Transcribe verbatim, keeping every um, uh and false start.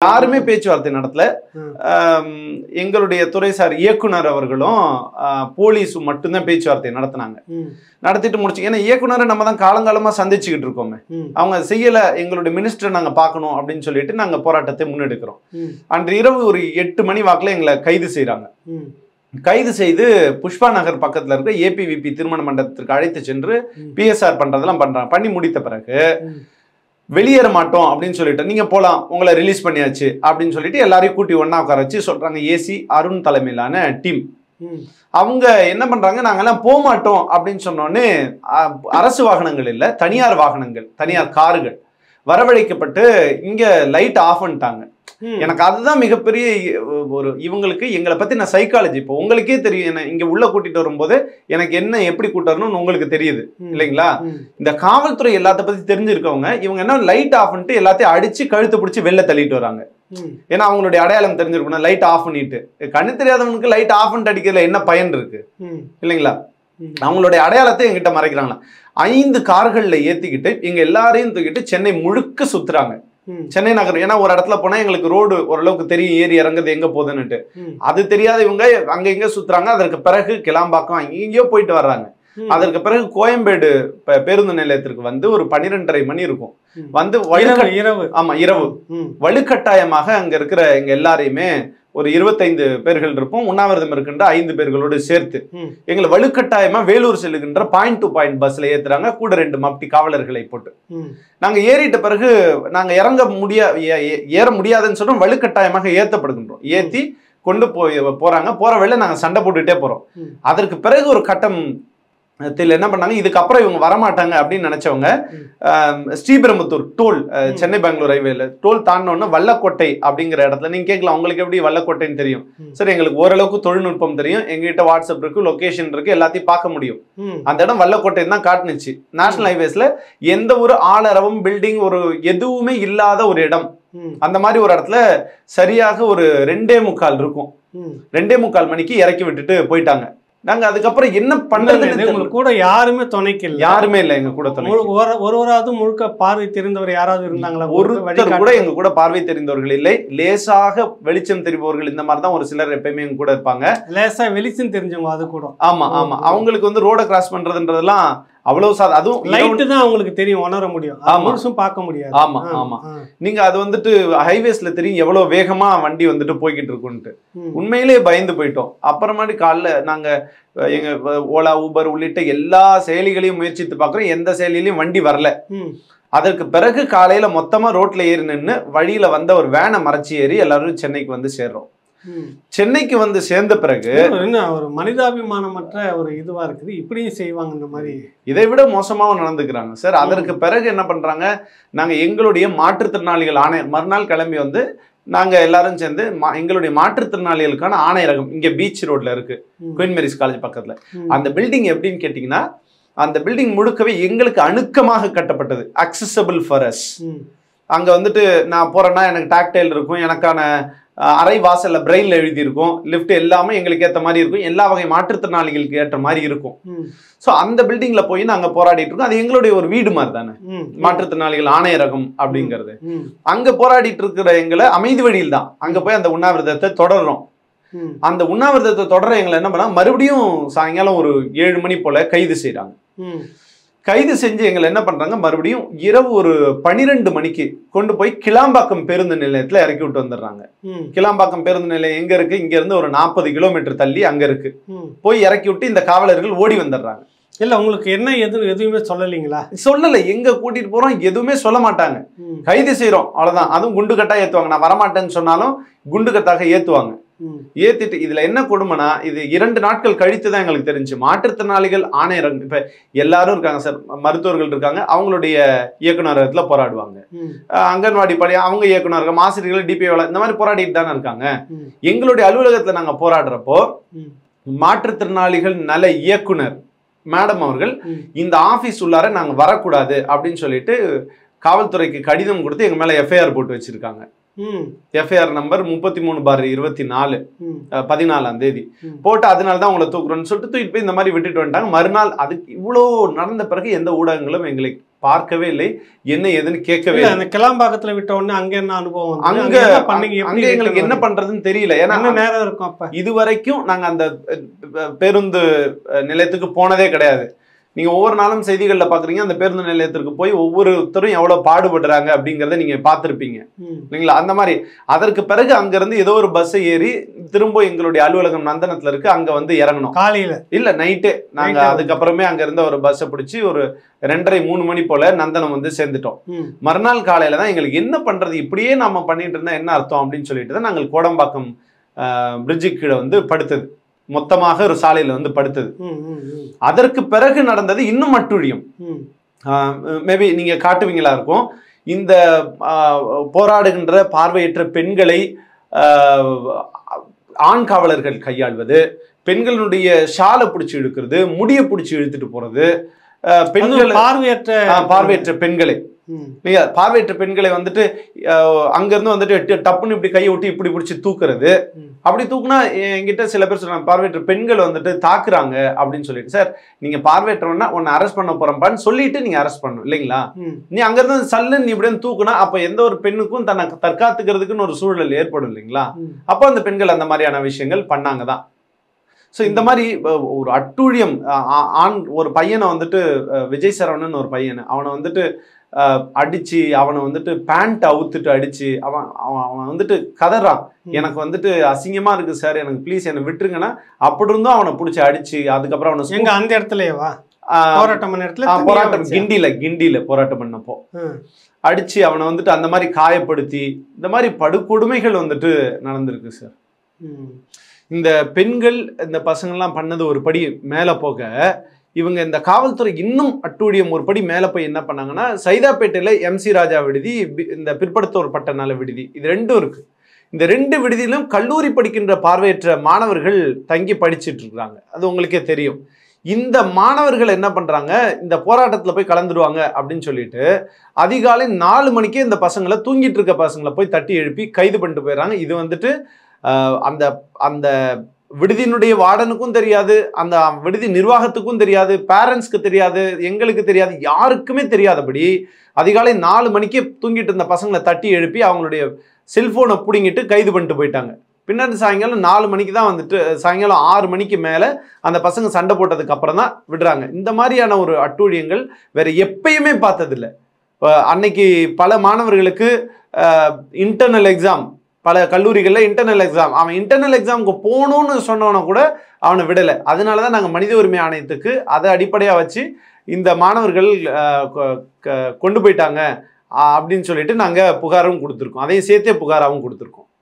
யாருமே பேச்சுவார்த்தை நடத்தல. எங்களுடைய துறைசார் இயக்குனர் அவர்களும் போலீஸும் மட்டும்தான் பேச்சுவார்த்தை நடத்தினாங்க. நடத்திட்டு முடிச்சு, ஏன்னா இயக்குனரை நம்ம தான் காலங்காலமா சந்திச்சுக்கிட்டு இருக்கோமே, அவங்க செய்யல, எங்களுடைய மினிஸ்டரை நாங்க பார்க்கணும் அப்படின்னு சொல்லிட்டு நாங்க போராட்டத்தை முன்னெடுக்கிறோம். அன்று இரவு ஒரு எட்டு மணி வாக்குல எங்களை கைது செய்யறாங்க. கைது செய்து புஷ்பா நகர் பக்கத்துல இருக்க ஏபிவிபி திருமண மண்டபத்திற்கு அழைத்து சென்று பிஎஸ்ஆர் பண்றதெல்லாம் பண்றாங்க. பண்ணி முடித்த பிறகு வெளியேற மாட்டோம் அப்படின்னு சொல்லிட்டு, நீங்க போலாம், உங்களை ரிலீஸ் பண்ணியாச்சு அப்படின்னு சொல்லிட்டு எல்லாரையும் கூட்டி ஒன்னா உட்கார வச்சு சொல்றாங்க. ஏசி அருண் தலைமையிலான டீம் அவங்க என்ன பண்றாங்க, நாங்கெல்லாம் போக மாட்டோம் அப்படின்னு சொன்னோன்னே அரசு வாகனங்கள் இல்ல, தனியார் வாகனங்கள், தனியார் கார்கள் வரவழைக்கப்பட்டு இங்க லைட் ஆஃப் பண்ணிட்டாங்க. எனக்கு அதுதான் மிகப்பெரிய ஒரு, இவங்களுக்கு எங்களை பத்தி நான் சைக்காலஜி இப்போ உங்களுக்கே தெரியும். என்ன இங்க உள்ள கூட்டிட்டு வரும்போது எனக்கு என்ன எப்படி கூட்டு வரணும்னு உங்களுக்கு தெரியுது இல்லைங்களா? இந்த காவல்துறை எல்லாத்த பத்தி தெரிஞ்சிருக்கவங்க இவங்க என்ன லைட் ஆஃப் பண்ணிட்டு எல்லாத்தையும் அடிச்சு கழுத்து பிடிச்சி வெளில தள்ளிட்டு வராங்க. ஏன்னா அவங்களுடைய அடையாளம் தெரிஞ்சிருக்கணும். லைட் ஆஃப் பண்ணிட்டு, கண்ணு தெரியாதவனுக்கு லைட் ஆஃப் பண்ணிட்டு அடிக்கிறதுல என்ன பயன் இருக்கு இல்லைங்களா? அவங்களுடைய அடையாளத்தை எங்கிட்ட மறைக்கிறாங்களா? ஐந்து கார்கள்ல ஏத்திக்கிட்டு எங்க எல்லாரையும் தூக்கிட்டு சென்னை முழுக்க சுத்துறாங்க. சென்னை நகரம், ஏன்னா ஒரு இடத்துல போனா எங்களுக்கு ரோடு ஓரளவுக்கு தெரியும், ஏறி இறங்குறது எங்க போகுதுன்னுட்டு. அது தெரியாத இவங்க அங்க எங்க சுத்துறாங்க. அதற்கு பிறகு கிளாம்பாக்கம் எங்கேயோ போயிட்டு வர்றாங்க. அதற்கு பிறகு கோயம்பேடு பேருந்து நிலையத்திற்கு வந்து ஒரு பனிரெண்டரை மணி இருக்கும். வந்து இரவு, ஆமா இரவு, வலுக்கட்டாயமாக அங்க இருக்கிற எங்க எல்லாரையுமே ஒரு இருபத்தைந்து பேர்கள் இருப்போம், உண்ணாவிரதம் இருக்கின்ற ஐந்து பேர்களோடு சேர்த்து எங்களை வலுக்கட்டாயமா வேலூர் செல்லுகின்ற பாயிண்ட் டு பாயிண்ட் பஸ்ல ஏத்துறாங்க. கூட ரெண்டு மப்டி காவலர்களை போட்டு நாங்க ஏறிட்ட பிறகு நாங்க இறங்க முடியா ஏற முடியாதுன்னு சொல்றோம். வலுக்கட்டாயமாக ஏத்தப்படுகின்றோம். ஏத்தி கொண்டு போய் போறாங்க. போற வேளை நாங்க சண்டை போட்டுட்டே போறோம். அதற்கு பிறகு ஒரு கட்டம் என்ன பண்ணாங்க, இதுக்கப்புறம் இவங்க வரமாட்டாங்க அப்படின்னு நினைச்சவங்க ஸ்ரீபெரும்புத்தூர் டோல், சென்னை பெங்களூர் ஹைவேல டோல் தாண்டோன்னு வல்லக்கோட்டை அப்படிங்கிற இடத்துல, நீங்க கேட்கலாம் உங்களுக்கு எப்படி வல்லக்கோட்டைன்னு தெரியும்? சரி, எங்களுக்கு ஓரளவுக்கு தொழில்நுட்பம் தெரியும், எங்ககிட்ட வாட்ஸ்அப் இருக்கு, லொகேஷன் இருக்கு, எல்லாத்தையும் பார்க்க முடியும். அந்த இடம் வல்லக்கோட்டைன்னு தான் காட்டுனுச்சு. நேஷனல் ஹைவேஸ்ல எந்த ஒரு ஆளரவும் பில்டிங் ஒரு எதுவுமே இல்லாத ஒரு இடம். அந்த மாதிரி ஒரு இடத்துல சரியாக ஒரு ரெண்டே முக்கால் இருக்கும். ரெண்டே முக்கால் மணிக்கு இறக்கி விட்டுட்டு போயிட்டாங்க. நாங்க அதுக்கப்புறம் என்ன பண்றது கூட யாருமே துணைக்கு யாருமே இல்ல. எங்க கூட ஒருவராவது முழுக்க பார்வை தெரிந்தவர் யாராவது இருந்தாங்களா? ஒருத்தர் கூட எங்க கூட பார்வை தெரிந்தவர்கள் இல்லை. லேசாக வெளிச்சம் தெரிபவர்கள் இந்த மாதிரி தான் ஒரு சிலர் எப்பயுமே எங்க கூட இருப்பாங்க. லேசா வெளிச்சம் தெரிஞ்சவங்க அது கூட. ஆமா ஆமா, அவங்களுக்கு வந்து ரோட கிராஸ் பண்றதுன்றதெல்லாம் அவ்வளவு சாதா, அதுவும் லைட் தான் அவங்களுக்கு தெரியும், உணர முடியும், முழுசும் பார்க்க முடியாது. ஆமா ஆமா, நீங்க அது வந்துட்டு ஹைவேஸ்ல தெரியும் எவ்வளவு வேகமா வண்டி வந்துட்டு போய்கிட்டு இருக்குன்ட்டு. உண்மையிலேயே பயந்து போயிட்டோம். அப்புறமாடி காலைல நாங்க எங்க ஓலா ஊபர் உள்ளிட்ட எல்லா செயலிகளையும் முயற்சித்து பாக்குறோம். எந்த செயலிலையும் வண்டி வரல. அதற்கு பிறகு காலையில மொத்தமா ரோட்ல ஏறி நின்று வழியில வந்த ஒரு வேனை மறைச்சி ஏறி எல்லாரும் சென்னைக்கு வந்து சேர்றோம். சென்னைக்கு வந்து சேர்ந்த பிறகு என்ன ஒரு மனிதாபிமானமற்ற ஒரு இதுவா இருக்குது. இப்படியும் செய்வாங்க இந்த மாதிரி, இதை விட மோசமாவும் நடந்துக்கிறாங்க சார். அதற்கு பிறகு என்ன பண்றாங்க, நாங்க எங்களுடைய மாற்றுத்திறனாளிகள் ஆணையர் மறுநாள் கிளம்பி வந்து நாங்க எல்லாரும் சேர்ந்து எங்களுடைய மாற்றுத்திறனாளிகளுக்கான ஆணையரகம் இங்க பீச் ரோட்ல இருக்கு, குயின் மேரிஸ் காலேஜ் பக்கத்துல. அந்த பில்டிங் எப்படின்னு கேட்டீங்கன்னா, அந்த பில்டிங் முழுக்கவே எங்களுக்கு அணுக்கமாக கட்டப்பட்டது, அக்சசபிள் ஃபார் அஸ். அங்க வந்துட்டு நான் போறேன்னா எனக்கு டாக்டைல் இருக்கும், எனக்கான அரை வாசல்ல பிரெயின்ல எழுதி இருக்கும், லிஃப்ட் எல்லாமே எங்களுக்கு ஏற்ற மாதிரி இருக்கும், எல்லா வகை மாற்றுத்திறனாளிகளுக்கு ஏற்ற மாதிரி இருக்கும். ஸோ அந்த பில்டிங்ல போய் நாங்க போராடிட்டு இருக்கோம். அது எங்களுடைய ஒரு வீடு மாதிரி தானே மாற்றுத்திறனாளிகள் ஆணையரகம் அப்படிங்கிறது. அங்க போராடிட்டு இருக்கிற எங்களை அமைதி வழியில் தான் அங்க போய் அந்த உண்ணாவிரதத்தை தொடர்றோம். அந்த உண்ணாவிரதத்தை தொடர எங்களை என்ன பண்ணா, மறுபடியும் சாயங்காலம் ஒரு ஏழு மணி போல கைது செய்யறாங்க. கைது செஞ்சு எங்களை என்ன பண்றாங்க, மறுபடியும் இரவு ஒரு பனிரெண்டு மணிக்கு கொண்டு போய் கிளாம்பாக்கம் பேருந்து நிலையத்துல இறக்கி விட்டு வந்துடுறாங்க. கிளாம்பாக்கம் பேருந்து நிலையம் எங்க இருக்கு, இங்க இருந்து ஒரு நாற்பது கிலோமீட்டர் தள்ளி அங்க இருக்கு. போய் இறக்கி விட்டு இந்த காவலர்கள் ஓடி வந்துடுறாங்க. இல்ல உங்களுக்கு என்ன எது எதுவுமே சொல்லலீங்களா? சொல்லல, எங்க கூட்டிட்டு போறோம் எதுவுமே சொல்ல மாட்டாங்க. கைது செய்யறோம் அவ்வளவுதான். அதுவும் குண்டு கட்டா ஏத்துவாங்க. நான் வரமாட்டேன்னு சொன்னாலும் குண்டு கட்டாக ஏத்துவாங்க. ஏத்திட்டு இதுல என்ன கொடுமைனா, இது இரண்டு நாட்கள் கழித்து தான் எங்களுக்கு தெரிஞ்சு மாற்றுத்திறனாளிகள் ஆணையரகம் இப்ப எல்லாரும் இருக்காங்க சார், மருத்துவர்கள் இருக்காங்க, அவங்களுடைய இயக்குநரகத்துல போராடுவாங்க. அங்கன்வாடி படி அவங்க இயக்குநரகம், ஆசிரியர்கள், டிபிஓ இந்த மாதிரி போராடிட்டு தானே இருக்காங்க. எங்களுடைய அலுவலகத்துல நாங்க போராடுறப்போ மாற்றுத்திறனாளிகள் நல இயக்குனர் மேடம் அவர்கள் இந்த ஆபீஸ் உள்ளார நாங்க வரக்கூடாது அப்படின்னு சொல்லிட்டு காவல்துறைக்கு கடிதம் கொடுத்து எங்க மேல எஃப்ஐஆர் போட்டு வச்சிருக்காங்க. எஃப்ஐஆர் நம்பர் முப்பத்தி மூணு பார் இருபத்தி நாலு பதினாலாம் தேதி போட்டு அதனாலதான் உங்களை தூக்குறோம்னு சொல்லிட்டு தூக்கிட்டு போய் இந்த மாதிரி விட்டுட்டு வந்துட்டாங்க. மறுநாள் அதுக்கு இவ்வளோ நடந்த பிறகு எந்த ஊடகங்களும் எங்களை பார்க்கவே இல்லை, என்ன ஏதுன்னு கேட்கவே இல்லை. அந்த கிளாம்பாக்கத்துல விட்ட உடனே அங்க என்ன அனுபவம், அங்க அங்க எங்களுக்கு என்ன பண்றதுன்னு தெரியல. ஏன்னா நேரம் இருக்கும். அப்ப இது வரைக்கும் நாங்க அந்த பேருந்து நிலையத்துக்கு போனதே கிடையாது. நீங்க ஒவ்வொரு நாளும் செய்திகள்ல பாக்குறீங்க, அந்த பேருந்து நிலையத்திற்கு போய் ஒவ்வொருத்தரும் எவ்வளவு பாடுபடுறாங்க அப்படிங்கறத நீங்க பார்த்திருப்பீங்க இல்லைங்களா? அந்த மாதிரி அதற்கு பிறகு அங்க இருந்து ஏதோ ஒரு பஸ் ஏறி திரும்ப எங்களுடைய அலுவலகம் நந்தனத்துல இருக்கு, அங்க வந்து இறங்கணும். காலையில இல்ல நைட்டே நாங்க அதுக்கப்புறமே அங்க இருந்த ஒரு பஸ்ஸை பிடிச்சி ஒரு ரெண்டரை மூணு மணி போல நந்தனம் வந்து சேர்ந்துட்டோம். மறுநாள் காலையில தான் எங்களுக்கு என்ன பண்றது, இப்படியே நாம பண்ணிட்டு இருந்தா என்ன அர்த்தம் அப்படின்னு சொல்லிட்டு தான் நாங்கள் கோடம்பாக்கம் பிரிட்ஜுக்கு கீழே வந்து படுத்தது, மொத்தமாக ஒரு சாலையில வந்து படுத்தது. அதற்கு பிறகு நடந்தது இன்னும் அட்டுழியம். மேபி நீங்க காட்டுவீங்களா இருக்கும். இந்த போராடுகின்ற பார்வையற்ற பெண்களை ஆண் காவலர்கள் கையாள்வது, பெண்களுடைய ஷாலை பிடிச்சி இழுக்கிறது, முடிய பிடிச்சி இழுத்துட்டு போறது, பெண்கள் பார்வையற்ற பார்வையற்ற பெண்களை நீங்க பார்வையற்ற பெண்களை வந்துட்டு அங்க இருந்து வந்துட்டு டப்புன்னு இப்படி கையை விட்டு இப்படி பிடிச்சி தூக்குறது. அப்படி தூக்குனா என்கிட்ட சில பேர் சொல்றாங்க, பார்வையற்ற பெண்கள் வந்துட்டு தாக்குறாங்க அப்படின்னு சொல்லிட்டு. சார், நீங்க பார்வையற்றவன்னா உன்னை அரெஸ்ட் பண்ண போறப்பான்னு சொல்லிட்டு நீங்க அரெஸ்ட் பண்ணணும் இல்லைங்களா? நீ அங்க இருந்து சல்லுன்னு இப்படி தூக்குனா அப்ப எந்த ஒரு பெண்ணுக்கும் தன்னை தற்காத்துக்கிறதுக்குன்னு ஒரு சூழல் ஏற்படும் இல்லைங்களா? அப்போ அந்த பெண்கள் அந்த மாதிரியான விஷயங்கள் பண்ணாங்க தான். ஸோ இந்த மாதிரி ஒரு அட்டுழியம், ஆண் ஒரு பையனை வந்துட்டு விஜய் சரவணன் ஒரு பையனை அவனை வந்துட்டு அடிச்சு, அவனை வந்துட்டு பேண்ட் அவுத்துட்டு அடிச்சு, அவன் அவன் வந்துட்டு கதறான், எனக்கு வந்துட்டு அசிங்கமா இருக்கு சார், எனக்கு ப்ளீஸ் என்னை விட்டுருங்கன்னா. அப்படி இருந்தும் அவனை பிடிச்சி அடிச்சு அதுக்கப்புறம் அவனை எங்க அந்த இடத்துலயேவா போராட்டம் பண்ண இடத்துல போராட்டம் கிண்டியில கிண்டியில போராட்டம் பண்ணப்போ அடிச்சு அவனை வந்துட்டு அந்த மாதிரி காயப்படுத்தி இந்த மாதிரி படுகொடுமைகள் வந்துட்டு நடந்திருக்கு சார். இந்த பெண்கள் இந்த பசங்கள்லாம் பண்ணது ஒரு படி மேலே போக, இவங்க இந்த காவல்துறை இன்னும் அட்டூழியம் ஒரு படி மேலே போய் என்ன பண்ணாங்கன்னா, சைதாப்பேட்டையில் எம்சி ராஜா விடுதி, இந்த பிற்படுத்தோர் பட்ட நல விடுதி, இது ரெண்டும் இருக்கு. இந்த ரெண்டு விடுதியிலும் கல்லூரி படிக்கின்ற பார்வையற்ற மாணவர்கள் தங்கி படிச்சுட்டு இருக்கிறாங்க. அது உங்களுக்கே தெரியும். இந்த மாணவர்கள் என்ன பண்றாங்க, இந்த போராட்டத்தில் போய் கலந்துடுவாங்க அப்படின்னு சொல்லிட்டு அதிகாலை நாலு மணிக்கே இந்த பசங்களை, தூங்கிட்டு இருக்க பசங்களை போய் தட்டி எழுப்பி கைது பண்ணிட்டு போயிடுறாங்க. இது வந்துட்டு அந்த அந்த விடுதியினுடைய வார்டனுக்கும் தெரியாது, அந்த விடுதி நிர்வாகத்துக்கும் தெரியாது, பேரண்ட்ஸ்க்கு தெரியாது, எங்களுக்கு தெரியாது, யாருக்குமே தெரியாதபடி அதிகாலை நாலு மணிக்கே தூங்கிட்டு இருந்த பசங்களை தட்டி எழுப்பி அவங்களுடைய செல்போனை பிடுங்கிட்டு கைது பண்ணிட்டு போயிட்டாங்க. பின்னாடி சாயங்காலம் நாலு மணிக்கு தான் வந்துட்டு, சாயங்காலம் ஆறு மணிக்கு மேலே அந்த பசங்க சண்டை போட்டதுக்கு அப்புறம் தான் விடுறாங்க. இந்த மாதிரியான ஒரு அட்டூழியங்கள் வேற எப்பயுமே பார்த்ததில்லை. அன்னைக்கு பல மாணவர்களுக்கு இன்டர்னல் எக்ஸாம், பல கல்லூரிகளில் இன்டர்னல் எக்ஸாம், அவன் இன்டர்னல் எக்ஸாமுக்கு போகணும்னு சொன்னவனை கூட அவனை விடலை. அதனால தான் நாங்கள் மனித உரிமை ஆணையத்துக்கு அதை அடிப்படையாக வச்சு இந்த மாணவர்கள் கொண்டு போயிட்டாங்க அப்படின்னு சொல்லிட்டு நாங்கள் புகாரும் கொடுத்துருக்கோம். அதையும் சேர்த்தே புகாராகவும் கொடுத்துருக்கோம்.